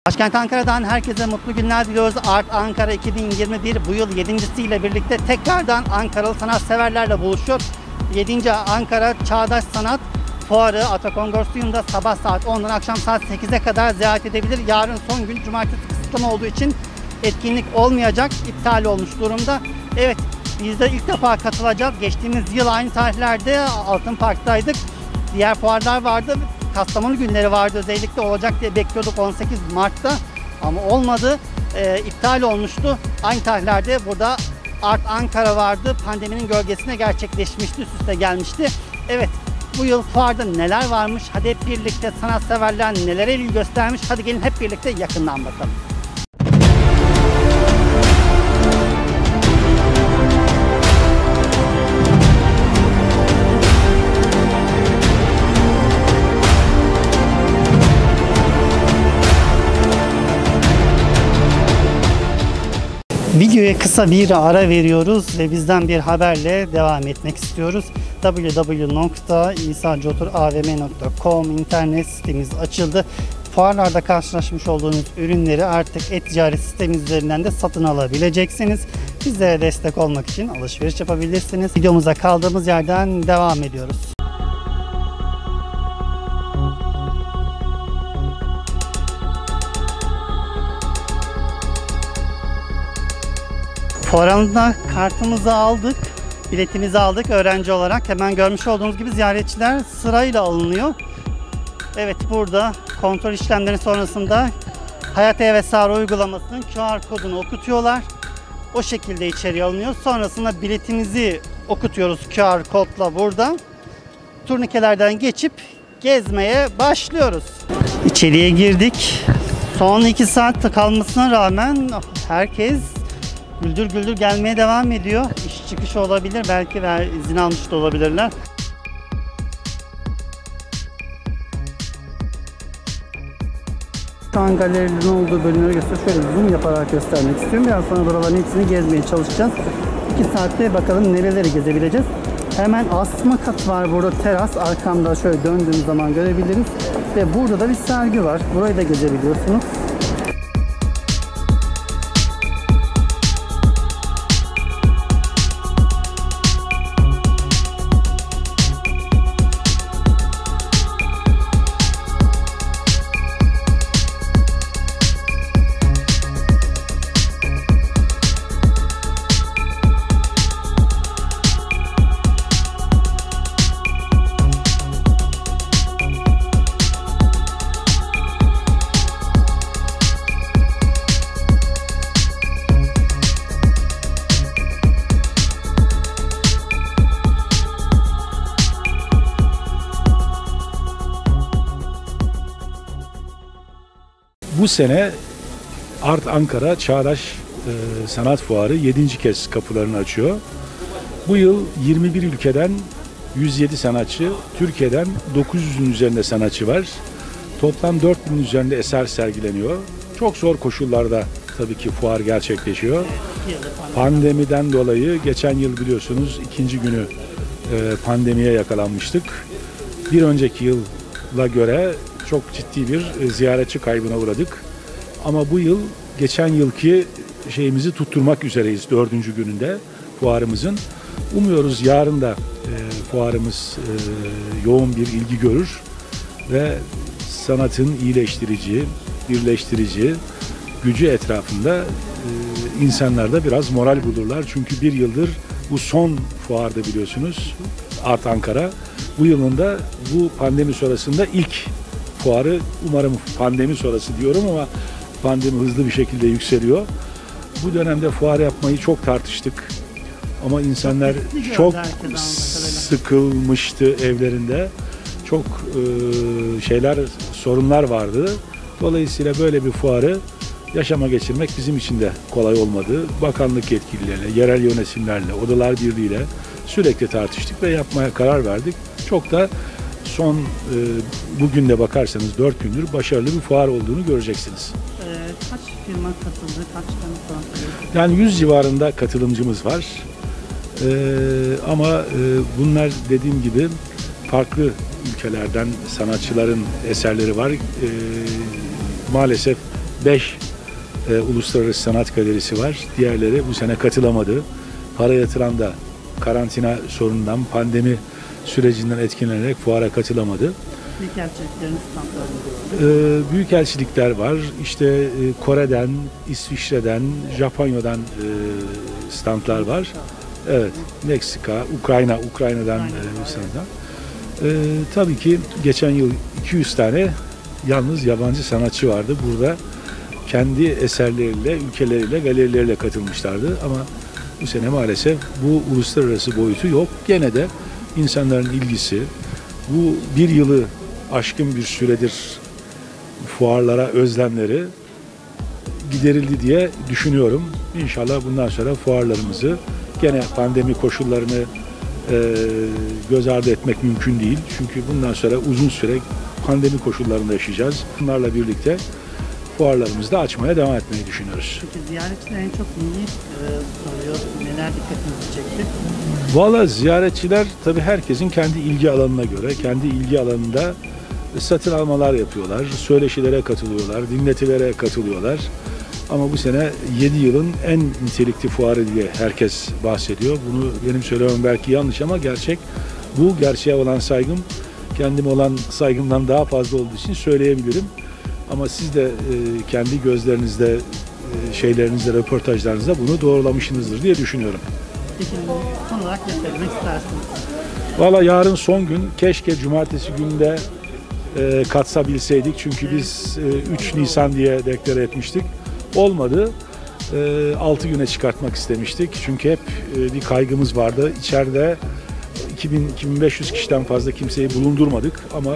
Başkent Ankara'dan herkese mutlu günler diliyoruz. Art Ankara 2021 bu yıl 7.siyle birlikte tekrardan Ankaralı sanatseverlerle buluşuyor. 7. Ankara Çağdaş Sanat Fuarı Atakongorsiyum'da sabah saat 10'dan akşam saat 8'e kadar ziyaret edebilir. Yarın son gün cumartesi kısıtlama olduğu için etkinlik olmayacak, iptal olmuş durumda. Evet, biz de ilk defa katılacağız. Geçtiğimiz yıl aynı tarihlerde Altın Park'taydık. Diğer fuarlar vardı. Kastamonu günleri vardı, özellikle olacak diye bekliyorduk 18 Mart'ta ama olmadı, iptal olmuştu. Aynı tarihlerde burada Art Ankara vardı, pandeminin gölgesine gerçekleşmişti, üst üste gelmişti. Evet, bu yıl fuarda neler varmış, hadi hep birlikte sanatseverler nelere ilgi göstermiş, hadi gelin hep birlikte yakından bakalım. Videoya kısa bir ara veriyoruz ve bizden bir haberle devam etmek istiyoruz. www.isacoturavm.com internet sitemiz açıldı. Fuarlarda karşılaşmış olduğunuz ürünleri artık e-ticaret sitemiz üzerinden de satın alabileceksiniz. Bizlere destek olmak için alışveriş yapabilirsiniz. Videomuza kaldığımız yerden devam ediyoruz. Fuar alanında kartımızı aldık, biletimizi aldık öğrenci olarak. Hemen görmüş olduğunuz gibi ziyaretçiler sırayla alınıyor. Evet, burada kontrol işlemleri sonrasında Hayat E-Vesare uygulamasının QR kodunu okutuyorlar. O şekilde içeriye alınıyor. Sonrasında biletimizi okutuyoruz QR kodla burada. Turnikelerden geçip gezmeye başlıyoruz. İçeriye girdik. Son 2 saat kalmasına rağmen herkes güldür güldür gelmeye devam ediyor. İş çıkışı olabilir, belki izin almış da olabilirler. Şu an galerilerin olduğu bölümleri şöyle zoom yaparak göstermek istiyorum. Biraz sonra buraların hepsini gezmeye çalışacağız. 2 saatte bakalım nereleri gezebileceğiz. Hemen asma kat var burada, teras. Arkamda şöyle döndüğüm zaman görebiliriz. Ve burada da bir sergi var. Burayı da gezebiliyorsunuz. Bu sene Art Ankara Çağdaş Sanat Fuarı 7. kez kapılarını açıyor. Bu yıl 21 ülkeden 107 sanatçı, Türkiye'den 900'ün üzerinde sanatçı var. Toplam 4000'in üzerinde eser sergileniyor. Çok zor koşullarda tabii ki fuar gerçekleşiyor. Pandemiden dolayı geçen yıl biliyorsunuz 2. günü pandemiye yakalanmıştık. Bir önceki yıla göre çok ciddi bir ziyaretçi kaybına uğradık. Ama bu yıl geçen yılki şeyimizi tutturmak üzereyiz 4. gününde fuarımızın. Umuyoruz yarın da fuarımız yoğun bir ilgi görür ve sanatın iyileştirici, birleştirici gücü etrafında insanlar da biraz moral bulurlar. Çünkü bir yıldır bu son fuarda biliyorsunuz Art Ankara. Bu yılın da bu pandemi sonrasında ilk fuarı, umarım pandemi sonrası diyorum ama pandemi hızlı bir şekilde yükseliyor. Bu dönemde fuar yapmayı çok tartıştık ama insanlar çok sıkılmıştı evlerinde. Çok sorunlar vardı. Dolayısıyla böyle bir fuarı yaşama geçirmek bizim için de kolay olmadı. Bakanlık yetkilileriyle, yerel yönetimlerle, Odalar Birliği'yle sürekli tartıştık ve yapmaya karar verdik. Çok da son bugün de bakarsanız 4 gündür başarılı bir fuar olduğunu göreceksiniz. Kaç firma katıldı? Kaç tane fuar? Yani 100 civarında katılımcımız var. Ama bunlar dediğim gibi farklı ülkelerden sanatçıların eserleri var. Maalesef 5 uluslararası sanat galerisi var. Diğerleri bu sene katılamadı. Para yatıran da karantina sorunundan, pandemi sürecinden etkilenerek fuara katılamadı. Büyükelçiliklerin standlarını Büyükelçilikler var. İşte Kore'den, İsviçre'den, Japonya'dan standlar var. Evet, Meksika, Ukrayna'dan standlar. Tabii ki geçen yıl 200 tane yalnız yabancı sanatçı vardı. Burada kendi eserleriyle, ülkeleriyle, galerileriyle katılmışlardı. Ama bu sene maalesef bu uluslararası boyutu yok. Gene de insanların ilgisi, bu bir yılı aşkın bir süredir fuarlara özlemleri giderildi diye düşünüyorum. İnşallah bundan sonra fuarlarımızı gene pandemi koşullarını göz ardı etmek mümkün değil. Çünkü bundan sonra uzun süre pandemi koşullarında yaşayacağız. Bunlarla birlikte fuarlarımızı da açmaya devam etmeyi düşünüyoruz. Peki ziyaretçiler en çok neyi soruyor? Neler dikkatinizi çekti? Valla ziyaretçiler tabii herkesin kendi ilgi alanına göre, kendi ilgi alanında satın almalar yapıyorlar, söyleşilere katılıyorlar, dinletilere katılıyorlar. Ama bu sene 7 yılın en nitelikli fuarı diye herkes bahsediyor. Bunu benim söylemem belki yanlış ama gerçek. Bu gerçeğe olan saygım, kendime olan saygımdan daha fazla olduğu için söyleyebilirim. Ama siz de kendi gözlerinizde, şeylerinizde, röportajlarınızda bunu doğrulamışsınızdır diye düşünüyorum. Peki son olarak ne söylemek istersiniz? Valla yarın son gün, keşke cumartesi günde katsabilseydik. Çünkü biz 3 Nisan diye deklare etmiştik. Olmadı. 6 güne çıkartmak istemiştik. Çünkü hep bir kaygımız vardı. İçeride 2000-2500 kişiden fazla kimseyi bulundurmadık ama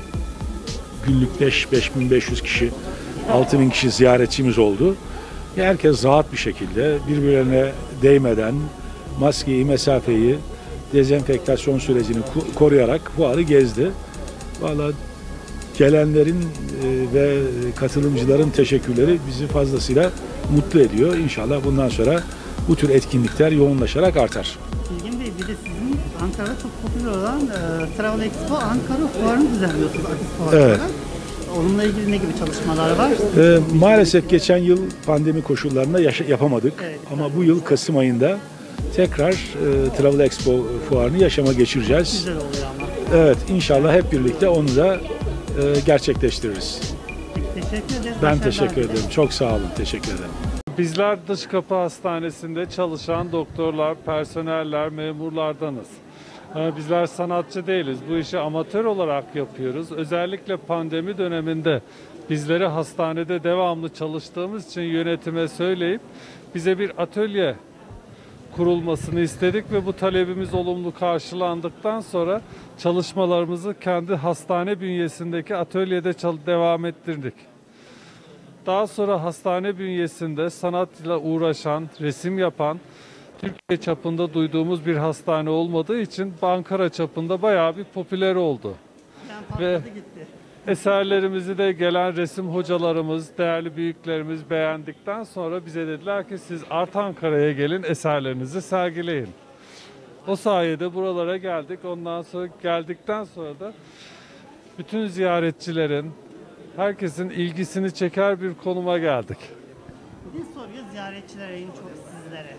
günlük 5500 kişi, 6000 kişi ziyaretçimiz oldu. Herkes rahat bir şekilde birbirlerine değmeden maskeyi, mesafeyi, dezenfektasyon sürecini koruyarak fuarı gezdi. Vallahi gelenlerin ve katılımcıların teşekkürleri bizi fazlasıyla mutlu ediyor. İnşallah bundan sonra bu tür etkinlikler yoğunlaşarak artar. Bilgin Bey, bir de sizin Ankara'da çok popüler olan Travel Expo Ankara Fuarı'nı düzenliyorsunuz Atis Fuarı Evet. olarak. Onunla ilgili ne gibi çalışmalar var? Maalesef geçen yıl pandemi koşullarında yapamadık. Evet. Ama bu yıl Kasım ayında tekrar Travel Expo fuarını yaşama geçireceğiz. Güzel oluyor ama. Evet, inşallah hep birlikte onu da gerçekleştiririz. Peki, teşekkür ederiz. Ben Başarılar teşekkür dilerim. ederim. Çok sağ olun. Teşekkür ederim. Bizler Dış Kapı Hastanesi'nde çalışan doktorlar, personeller, memurlardanız. Bizler sanatçı değiliz. Bu işi amatör olarak yapıyoruz. Özellikle pandemi döneminde bizleri hastanede devamlı çalıştığımız için yönetime söyleyip bize bir atölye kurulmasını istedik ve bu talebimiz olumlu karşılandıktan sonra çalışmalarımızı kendi hastane bünyesindeki atölyede devam ettirdik. Daha sonra hastane bünyesinde sanatla uğraşan, resim yapan, Türkiye çapında duyduğumuz bir hastane olmadığı için Ankara çapında bayağı bir popüler oldu. Yani patladı gitti. Eserlerimizi de gelen resim hocalarımız, değerli büyüklerimiz beğendikten sonra bize dediler ki siz Art Ankara'ya gelin, eserlerinizi sergileyin. O sayede buralara geldik. Ondan sonra geldikten sonra da bütün ziyaretçilerin, herkesin ilgisini çeker bir konuma geldik. Bir soruyor ziyaretçilere, en çok sizlere.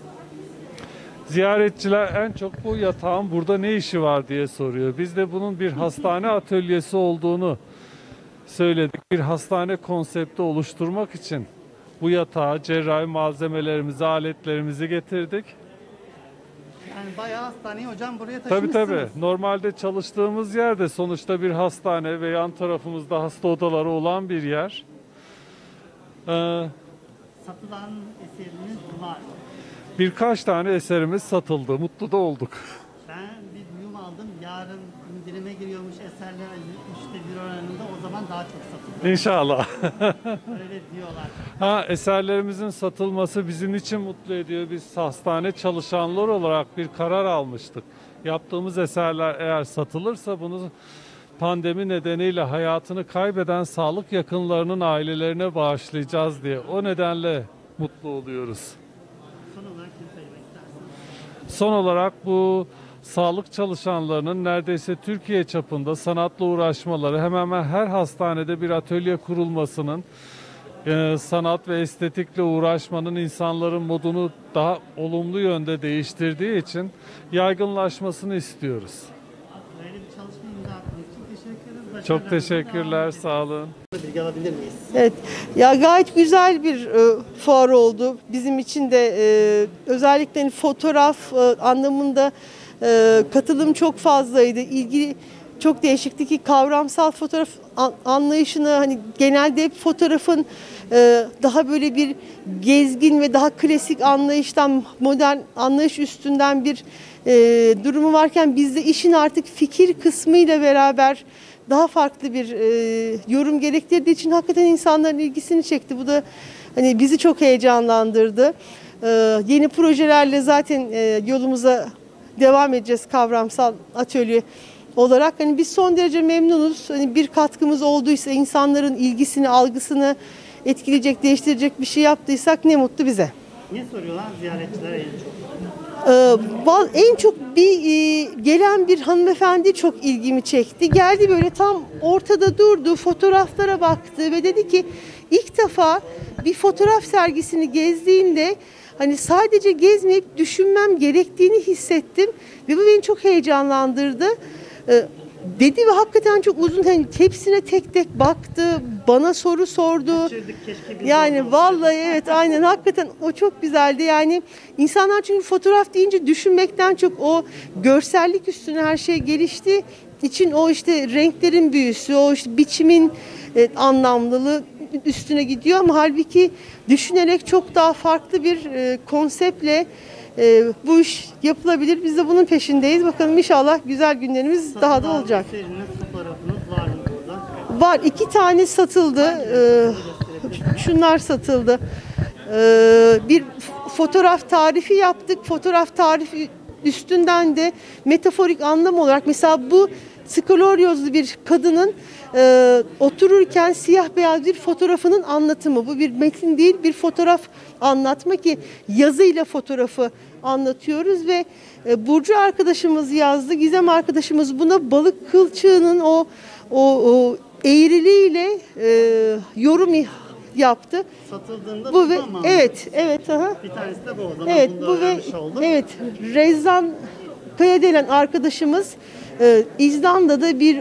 Ziyaretçiler en çok bu yatağın burada ne işi var diye soruyor. Biz de bunun bir hastane atölyesi olduğunu söyledik. Bir hastane konsepti oluşturmak için bu yatağa cerrahi malzemelerimizi, aletlerimizi getirdik. Yani bayağı hastaneyi hocam buraya Tabii taşımışsınız. tabii. Normalde çalıştığımız yerde sonuçta bir hastane ve yan tarafımızda hasta odaları olan bir yer. Satılan eseriniz var. Birkaç tane eserimiz satıldı. Mutlu da olduk. Ben bir duyum aldım. Yarın indirime giriyormuş eserler %1 oranında. O zaman daha çok satılır. İnşallah. Öyle diyorlar. Eserlerimizin satılması bizim için mutlu ediyor. Biz hastane çalışanlar olarak bir karar almıştık. Yaptığımız eserler eğer satılırsa bunu pandemi nedeniyle hayatını kaybeden sağlık yakınlarının ailelerine bağışlayacağız diye. O nedenle mutlu oluyoruz. Son olarak ne söylemek istersiniz? Son olarak bu sağlık çalışanlarının neredeyse Türkiye çapında sanatla uğraşmaları, hemen hemen her hastanede bir atölye kurulmasının sanat ve estetikle uğraşmanın insanların modunu daha olumlu yönde değiştirdiği için yaygınlaşmasını istiyoruz. Böyle bir çalışma imza attınız. Çok teşekkür ederiz. Çok teşekkürler, sağ olun. Bilgi alabilir miyiz? Evet, ya gayet güzel bir fuar oldu. Bizim için de özellikle hani fotoğraf anlamında katılım çok fazlaydı. İlgi çok değişikti ki kavramsal fotoğraf anlayışını hani genelde hep fotoğrafın daha böyle bir gezgin ve daha klasik anlayıştan modern anlayış üstünden bir durumu varken bizde işin artık fikir kısmıyla beraber daha farklı bir yorum gerektirdiği için hakikaten insanların ilgisini çekti. Bu da hani bizi çok heyecanlandırdı. Yeni projelerle zaten yolumuza devam edeceğiz kavramsal atölye olarak. Hani biz son derece memnunuz. Hani bir katkımız olduysa, insanların ilgisini, algısını etkileyecek, değiştirecek bir şey yaptıysak ne mutlu bize. Ne soruyorlar ziyaretçiler en çok? En çok gelen bir hanımefendi çok ilgimi çekti. Geldi böyle tam ortada durdu, fotoğraflara baktı ve dedi ki ilk defa bir fotoğraf sergisini gezdiğimde hani sadece gezmeyip düşünmem gerektiğini hissettim ve bu beni çok heyecanlandırdı. Dedi ve hakikaten çok uzun hani hepsine tek tek baktı, bana soru sordu. Yani vallahi evet aynen hakikaten o çok güzeldi. Yani insanlar çünkü fotoğraf deyince düşünmekten çok o görsellik üstüne her şey gelişti için o işte renklerin büyüsü, o işte biçimin anlamlılığı üstüne gidiyor ama halbuki düşünerek çok daha farklı bir konseptle bu iş yapılabilir. Biz de bunun peşindeyiz. Bakalım inşallah güzel günlerimiz daha da olacak. Fotoğrafınız var mı burada? Var. 2 tane satıldı. Şunlar satıldı. Bir fotoğraf tarifi yaptık. Fotoğraf tarifi üstünden de metaforik anlam olarak mesela bu sklerozyozlu bir kadının otururken siyah beyaz bir fotoğrafının anlatımı. Bu bir metin değil, bir fotoğraf anlatma ki yazıyla fotoğrafı anlatıyoruz ve Burcu arkadaşımız yazdı. Gizem arkadaşımız buna balık kılçığının o eğriliğiyle yorum yaptı. Satıldığında bu ve ama evet aha. bir tanesi de bu o zaman. Evet bunu da bu ve öğrenmiş olduk. evet Rezzan Kayadelen arkadaşımız İzlanda'da bir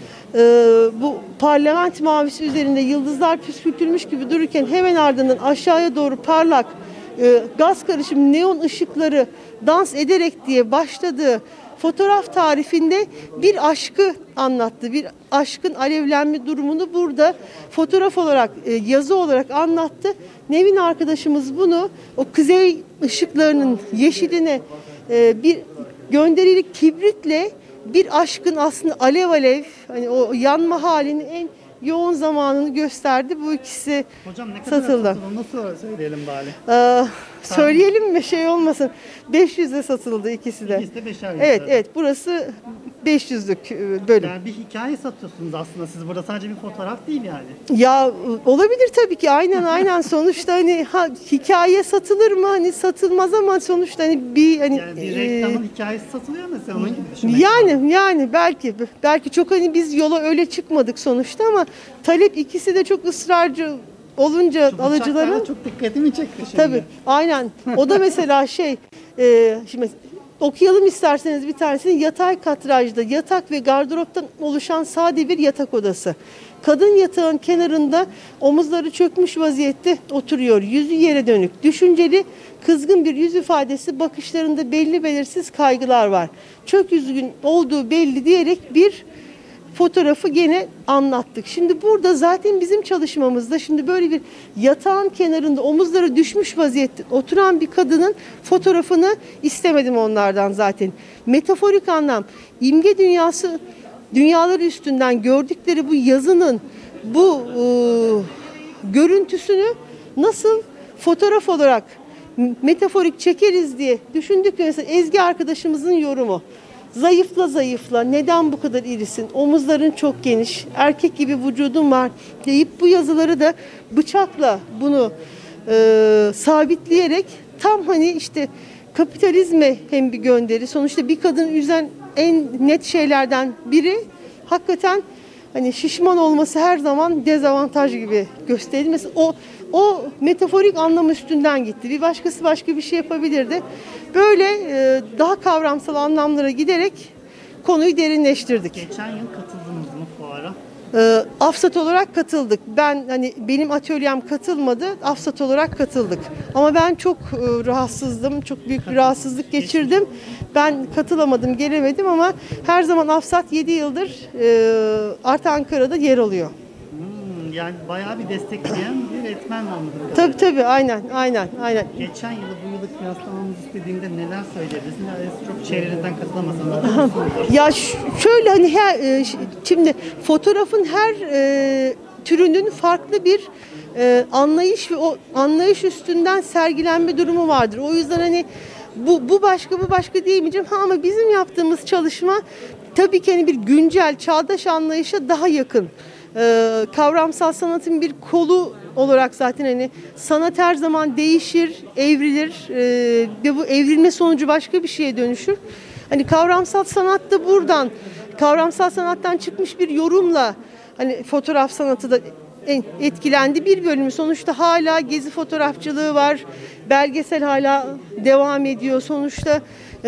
bu parlament mavisi üzerinde yıldızlar püskürtülmüş gibi dururken hemen ardından aşağıya doğru parlak gaz karışımı neon ışıkları dans ederek diye başladığı fotoğraf tarifinde bir aşkı anlattı. Bir aşkın alevlenme durumunu burada fotoğraf olarak, yazı olarak anlattı. Nevin arkadaşımız bunu o kuzey ışıklarının yeşiline bir gönderilik kibritle bir aşkın aslında alev alev hani o yanma halini en yoğun zamanını gösterdi. Bu ikisi Hocam ne kadar satıldı. Nasıl söyleyelim bari? Söyleyelim mi şey olmasın. 500'e satıldı ikisi de. İkisi de 5'er yüz. Evet burası 500'lük bölüm. Yani bir hikaye satıyorsunuz aslında siz burada sadece bir fotoğraf değil yani. Ya olabilir tabii ki aynen sonuçta hani hikaye satılır mı hani satılmaz ama sonuçta hani bir hani Yani bir reklamın hikayesi satılıyor mesela onun gibi düşünmek lazım. yani belki çok hani biz yola öyle çıkmadık sonuçta ama talep ikisi de çok ısrarcı olunca Şu alıcıların bıçaklar çok dikkatimi çekti şimdi. tabii aynen o da mesela şimdi okuyalım isterseniz bir tanesini. Yatay kadrajda yatak ve gardıroptan oluşan sade bir yatak odası. Kadın yatağın kenarında omuzları çökmüş vaziyette oturuyor. Yüzü yere dönük. Düşünceli, kızgın bir yüz ifadesi, bakışlarında belli belirsiz kaygılar var. Çok üzgün olduğu belli diyerek bir fotoğrafı gene anlattık. Şimdi burada zaten bizim çalışmamızda şimdi böyle bir yatağın kenarında omuzları düşmüş vaziyette oturan bir kadının fotoğrafını istemedim onlardan zaten. Metaforik anlam, imge dünyaları üstünden gördükleri bu yazının bu görüntüsünü nasıl fotoğraf olarak metaforik çekeriz diye düşündük. Mesela Ezgi arkadaşımızın yorumu. Zayıfla neden bu kadar irisin, omuzların çok geniş, erkek gibi vücudun var deyip bu yazıları da bıçakla bunu sabitleyerek tam hani işte kapitalizme hem bir gönderi, sonuçta bir kadını üzen en net şeylerden biri hakikaten hani şişman olması her zaman dezavantaj gibi gösterildi. Mesela o metaforik anlam üstünden gitti. Bir başkası başka bir şey yapabilirdi. Böyle daha kavramsal anlamlara giderek konuyu derinleştirdik. Geçen yıl katıldınız mı fuara? Afsat olarak katıldık. Benim atölyem katılmadı. Afsat olarak katıldık. Ama ben çok rahatsızdım. Çok büyük bir rahatsızlık geçirdim. Ben katılamadım, gelemedim ama her zaman Afsat 7 yıldır Art Ankara'da yer alıyor. Yani bayağı bir destekleyen bir etmen anladım. Tabii aynen. Geçen yılı bu yılı kıyaslamamız istediğinde neler söyleyebilirsiniz? Yani çok çevrenizden katılamasanız da. Ya şöyle hani şimdi fotoğrafın her türünün farklı bir anlayış ve o anlayış üstünden sergilenme durumu vardır. O yüzden hani bu başka diyemeyeceğim. Ama bizim yaptığımız çalışma tabii ki hani bir güncel, çağdaş anlayışa daha yakın. Kavramsal sanatın bir kolu olarak zaten hani sanat her zaman değişir, evrilir ve bu evrilme sonucu başka bir şeye dönüşür. Hani kavramsal sanat da buradan, kavramsal sanattan çıkmış bir yorumla hani fotoğraf sanatı da etkilendi. Bir bölümü sonuçta hala gezi fotoğrafçılığı var, belgesel hala devam ediyor. Sonuçta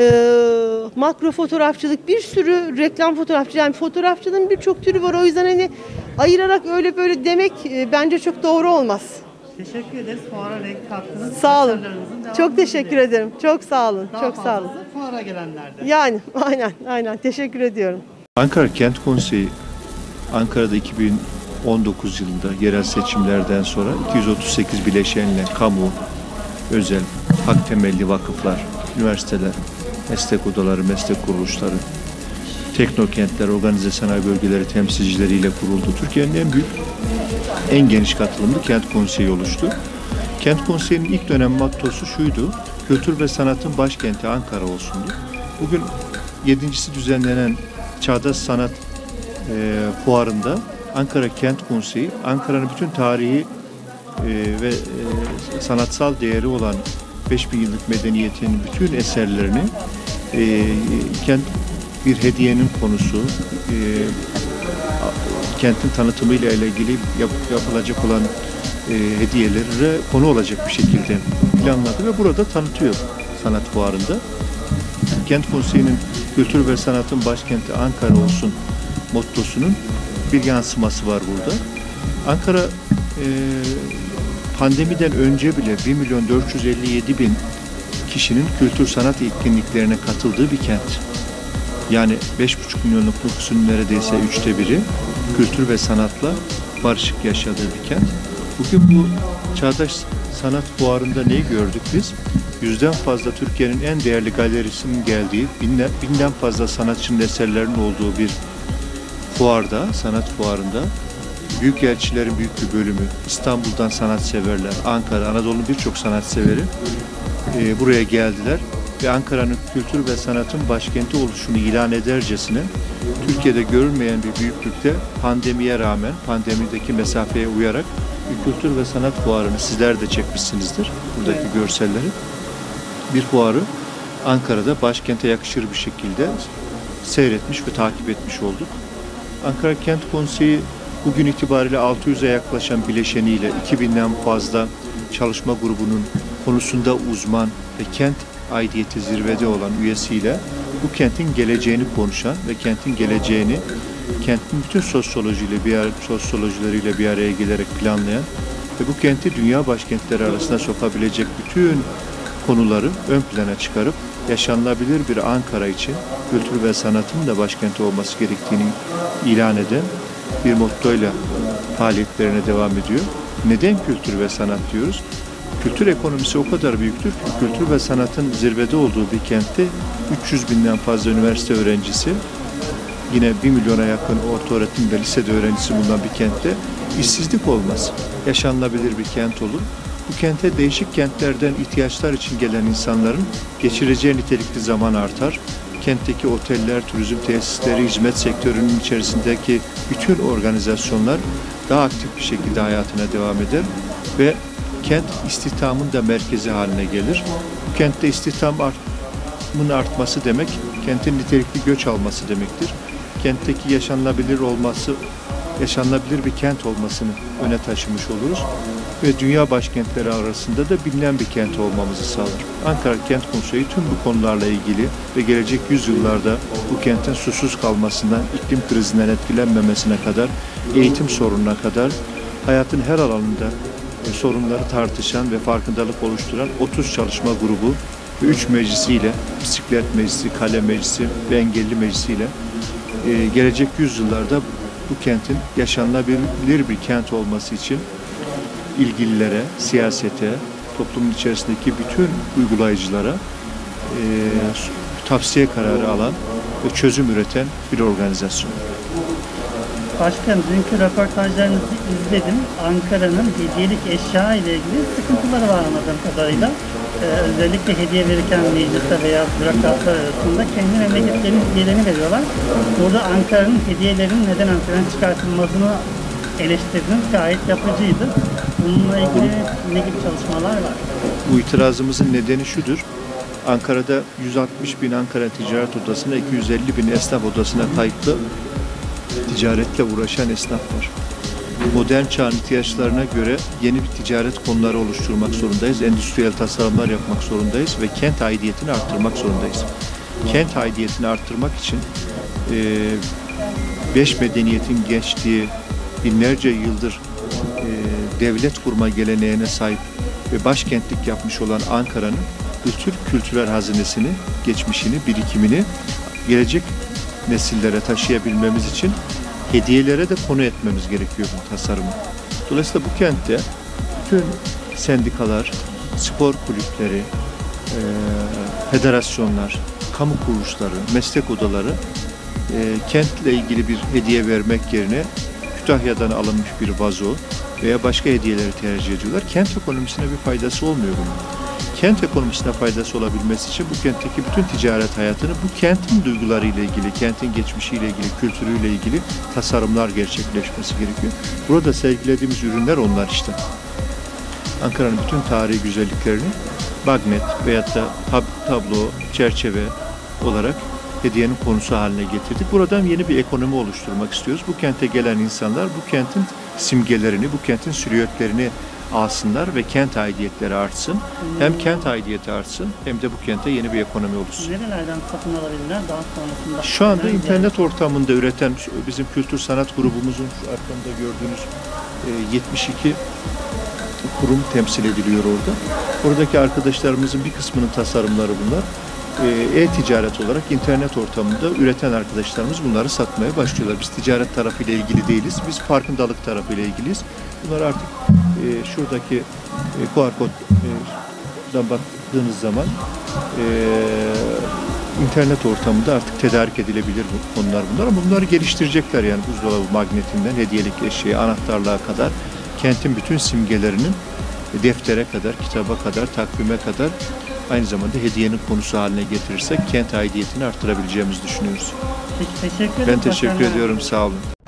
makro fotoğrafçılık, bir sürü reklam fotoğrafçılığı, yani fotoğrafçılığın birçok türü var. O yüzden hani ayırarak öyle böyle demek bence çok doğru olmaz. Teşekkür ederiz. Fuara renk kattınız. Sağ olun. Çok teşekkür ederim. Çok sağ olun. Çok sağ olun. Fuara gelenlerde. Yani aynen. Teşekkür ediyorum. Ankara Kent Konseyi Ankara'da 2019 yılında yerel seçimlerden sonra 238 bileşenle kamu, özel, hak temelli vakıflar, üniversiteler, meslek odaları, meslek kuruluşları, teknokentler, organize sanayi bölgeleri temsilcileriyle kuruldu. Türkiye'nin en büyük, en geniş katılımlı Kent Konseyi oluştu. Kent Konseyi'nin ilk dönem mottosu şuydu: kültür ve sanatın başkenti Ankara olsundu. Bugün 7.'si düzenlenen Çağdaş Sanat Fuarı'nda Ankara Kent Konseyi, Ankara'nın bütün tarihi ve sanatsal değeri olan 5000 yıllık medeniyetin bütün eserlerini bir hediyenin konusu, kentin tanıtımıyla ilgili yapılacak olan hediyelere konu olacak bir şekilde planladı ve burada tanıtıyor sanat fuarında. Kent Konseyi'nin kültür ve sanatın başkenti Ankara olsun mottosunun bir yansıması var burada. Ankara pandemiden önce bile 1.457.000 kişinin kültür sanat etkinliklerine katıldığı bir kent. Yani 5,5 milyonluk nüfusun neredeyse 1/3 kültür ve sanatla barışık yaşadığı bir kent. Bugün bu Çağdaş Sanat Fuarı'nda neyi gördük biz? 100'den fazla Türkiye'nin en değerli galerisinin geldiği, binden fazla sanatçının eserlerinin olduğu bir fuarda, sanat fuarında büyükelçilerin büyük bir bölümü, İstanbul'dan sanatseverler, Ankara, Anadolu'nun birçok sanatseveri buraya geldiler ve Ankara'nın kültür ve sanatın başkenti oluşunu ilan edercesine Türkiye'de görülmeyen bir büyüklükte pandemiye rağmen, pandemideki mesafeye uyarak bir kültür ve sanat fuarını sizler de çekmişsinizdir, buradaki görselleri. Bir fuarı Ankara'da başkente yakışır bir şekilde seyretmiş ve takip etmiş olduk. Ankara Kent Konseyi bugün itibariyle 600'e yaklaşan bileşeniyle 2000'den fazla çalışma grubunun konusunda uzman ve kent aidiyeti zirvede olan üyesiyle bu kentin geleceğini konuşan ve kentin geleceğini kentin bütün sosyolojileriyle bir araya gelerek planlayan ve bu kenti dünya başkentleri arasına sokabilecek bütün konuları ön plana çıkarıp yaşanılabilir bir Ankara için kültür ve sanatın da başkenti olması gerektiğini ilan eden bir mottoyla faaliyetlerine devam ediyor. Neden kültür ve sanat diyoruz? Kültür ekonomisi o kadar büyüktür ki kültür ve sanatın zirvede olduğu bir kentte 300.000'den fazla üniversite öğrencisi, yine 1 milyona yakın ortaöğretim ve lisede öğrencisi bulunan bir kentte işsizlik olmaz. Yaşanılabilir bir kent olur. Bu kente değişik kentlerden ihtiyaçlar için gelen insanların geçireceği nitelikli zaman artar. Kentteki oteller, turizm tesisleri, hizmet sektörünün içerisindeki bütün organizasyonlar daha aktif bir şekilde hayatına devam eder ve kent istihdamın da merkezi haline gelir. Bu kentte istihdamın artması demek, kentin nitelikli göç alması demektir. Kentteki yaşanılabilir olması yaşanılabilir bir kent olmasını öne taşımış oluruz. Ve dünya başkentleri arasında da bilinen bir kent olmamızı sağlar. Ankara Kent Konseyi tüm bu konularla ilgili ve gelecek yüzyıllarda bu kentin susuz kalmasından, iklim krizinden etkilenmemesine kadar, eğitim sorununa kadar, hayatın her alanında sorunları tartışan ve farkındalık oluşturan 30 çalışma grubu ve 3 meclisiyle, bisiklet meclisi, kale meclisi ve engelli meclisiyle gelecek yüzyıllarda bu kentin yaşanılabilir bir kent olması için ilgililere, siyasete, toplumun içerisindeki bütün uygulayıcılara tavsiye kararı alan ve çözüm üreten bir organizasyon. Başkanım, dünkü röportajlarınızı izledim. Ankara'nın hediyelik eşya ile ilgili sıkıntıları var anladığım kadarıyla. Özellikle hediye verirken mecliste veya bürokratlar arasında kendi memleketlerinin hediyelerini veriyorlar. Burada Ankara'nın hediyelerin neden ön plana çıkartılmasını eleştirdiniz. Gayet yapıcıydı. Bununla ilgili ne gibi çalışmalar var? Bu itirazımızın nedeni şudur. Ankara'da 160 bin Ankara Ticaret Odası'na, 250 bin esnaf odasına kayıtlı ticaretle uğraşan esnaf var. Modern çağın ihtiyaçlarına göre yeni bir ticaret konuları oluşturmak zorundayız. Endüstriyel tasarımlar yapmak zorundayız ve kent aidiyetini arttırmak zorundayız. Kent aidiyetini arttırmak için 5 medeniyetin geçtiği binlerce yıldır devlet kurma geleneğine sahip ve başkentlik yapmış olan Ankara'nın bütün kültürel hazinesini, geçmişini, birikimini gelecek nesillere taşıyabilmemiz için hediyelere de konu etmemiz gerekiyor bu tasarımı. Dolayısıyla bu kentte bütün sendikalar, spor kulüpleri, federasyonlar, kamu kuruluşları, meslek odaları kentle ilgili bir hediye vermek yerine Kütahya'dan alınmış bir vazo veya başka hediyeleri tercih ediyorlar. Kent ekonomisine bir faydası olmuyor bunun. Kent ekonomisine faydası olabilmesi için bu kentteki bütün ticaret hayatını bu kentin duygularıyla ilgili, kentin geçmişiyle ilgili, kültürüyle ilgili tasarımlar gerçekleşmesi gerekiyor. Burada sergilediğimiz ürünler onlar işte. Ankara'nın bütün tarihi güzelliklerini magnet veyahut da tablo, çerçeve olarak hediyenin konusu haline getirdik. Buradan yeni bir ekonomi oluşturmak istiyoruz. Bu kente gelen insanlar bu kentin simgelerini, bu kentin silüetlerini alsınlar ve kent aidiyetleri artsın. Hem kent aidiyeti artsın hem de bu kente yeni bir ekonomi oluşsun. Nerelerden satın alabilirler daha sonrasında? Şu anda internet ortamında üreten bizim kültür sanat grubumuzun şu arkamda gördüğünüz 72 kurum temsil ediliyor orada. Oradaki arkadaşlarımızın bir kısmının tasarımları bunlar. E-ticaret olarak internet ortamında üreten arkadaşlarımız bunları satmaya başlıyorlar. Biz ticaret tarafıyla ilgili değiliz. Biz farkındalık tarafıyla ilgiliyiz. Bunlar artık şuradaki QR koddan baktığınız zaman internet ortamında artık tedarik edilebilir bu konular bunlar. Ama bunları geliştirecekler yani buzdolabı magnetinden hediyelik eşeğe, anahtarlığa kadar kentin bütün simgelerinin deftere kadar, kitaba kadar, takvime kadar aynı zamanda hediyenin konusu haline getirirsek kent aidiyetini arttırabileceğimizi düşünüyoruz. Peki, teşekkür ederim. Ben teşekkür ediyorum. Sağ olun.